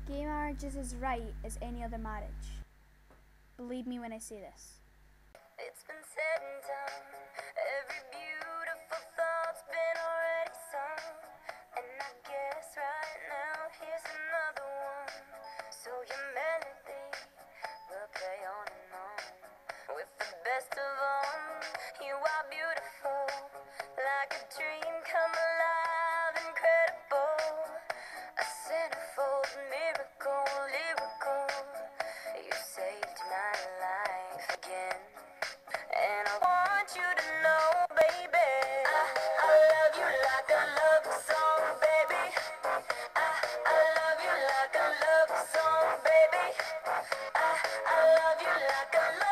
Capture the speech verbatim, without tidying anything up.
Gay marriage is as right as any other marriage. Believe me when I say this. It's been said and done. Every beautiful thought's been already sung. And I guess right now here's another one. So your melody will play on and on. With the best of all, you are beautiful. Like a dream come alive, incredible. A centerfold miracle, lyrical. You saved my life again. And I want you to know, baby, I, I love you like a love song, baby. I, I love you like a love song, baby. I, I love you like a love